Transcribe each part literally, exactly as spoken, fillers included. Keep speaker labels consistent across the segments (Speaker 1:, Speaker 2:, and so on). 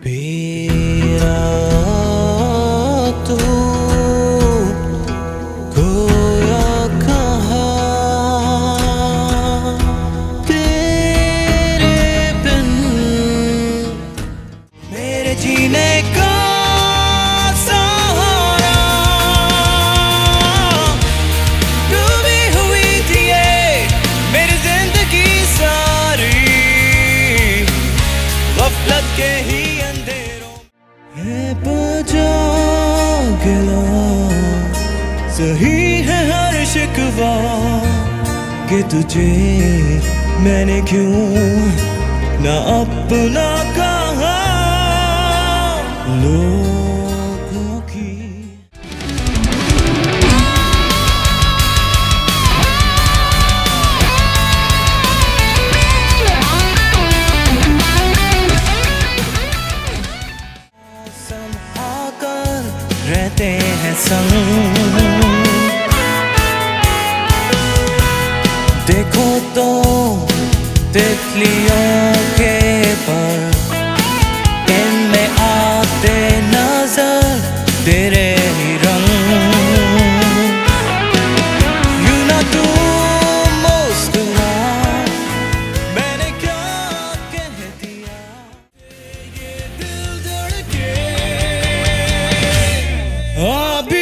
Speaker 1: पिया तू खोया कहाँ तेरे बिन मेरे जीने का सहारा डूबी हुई थी ये मेरी जिंदगी सारी गफलत के ही सही है हर शिकवा कि तुझे मैंने क्यों ना अपना कहा लोगों की। संभाकर रहते हैं संग देखो तो तितलियों के पर इनमें आते नजर तेरे ही रंग यूं ना तू मुस्कुरा मैंने क्या कह दिया ये दिल धड़के अभी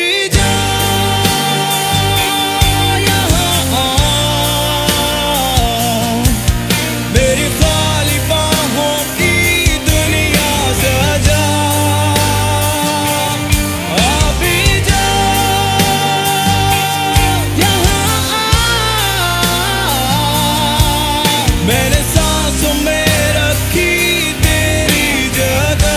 Speaker 1: मैंने सांसों में रखी तेरी जगह।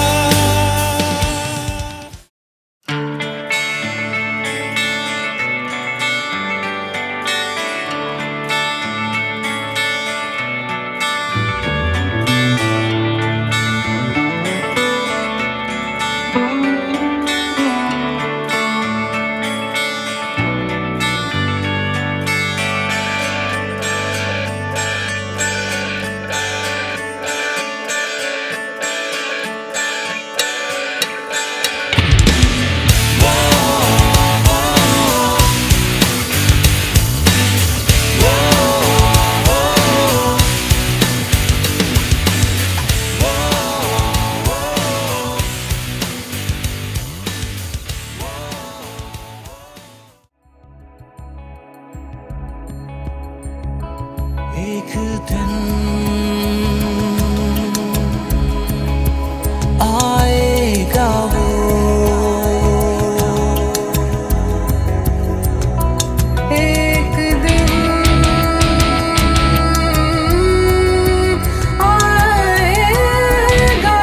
Speaker 1: एक दिन आएगा वो
Speaker 2: एक दिन आएगा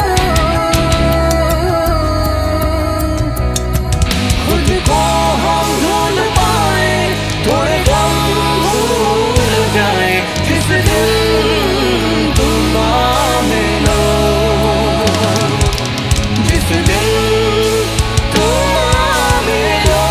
Speaker 2: खुद को हम भूल पाए थोड़े कम जिस दिन तुम मिलो जिस दिन तुम मिलो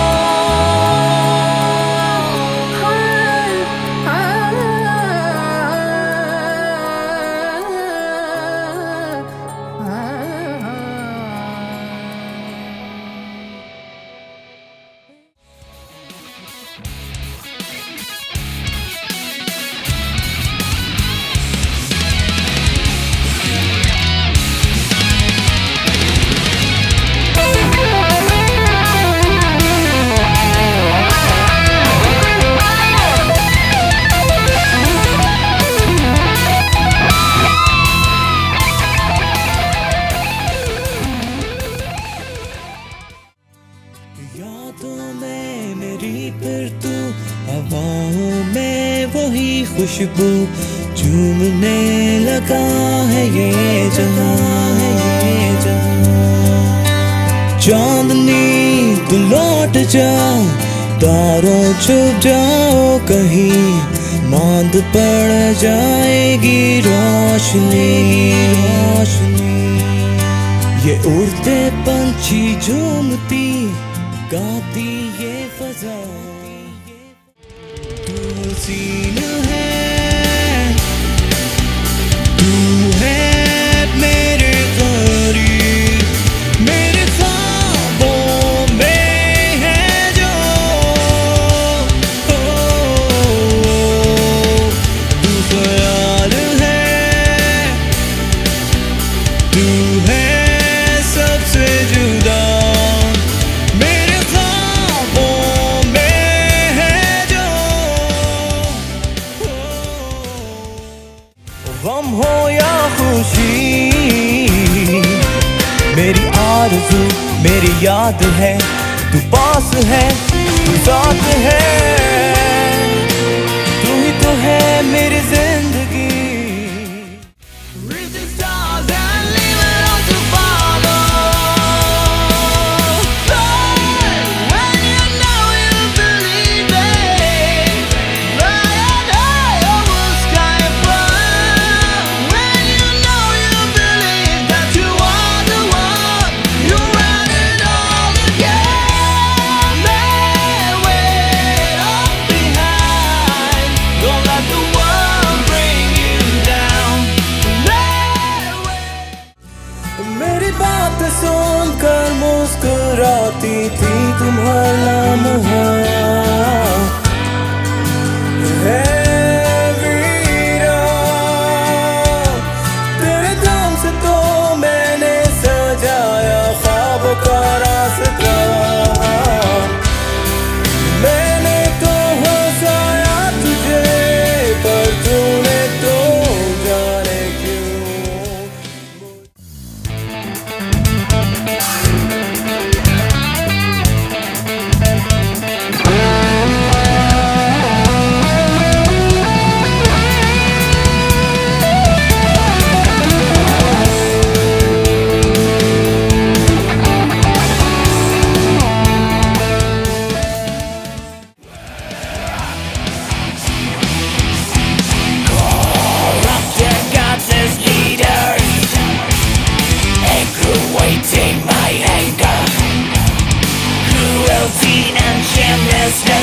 Speaker 1: यादों में मेरी फिर तू हवाओं में वही खुशबू झूमने लगा है ये जहां है ये जहां चांदनी तू लौट जा तारों छुप जाओ कहीं मांद पड़ जाएगी रोशनी रोशनी ये उड़ते पंछी झूमती गाती ये फजा तू हसीन है तू है मेरे खामोशी मेरी आरज़ू मेरी याद है, तू पास है, तू साथ है, तू ही तो है मेरी जिंदगी। मेरी बात सुनकर मुस्कुराती थी तुम्हारा लम्हा है वीरा, तेरे नाम से तो मैंने सजाया ख्वाबों का रास्ता। मैंने तो हंसाया तुझे पर तूने तो जाने क्यों।
Speaker 3: My anger, cruelty and shamelessness.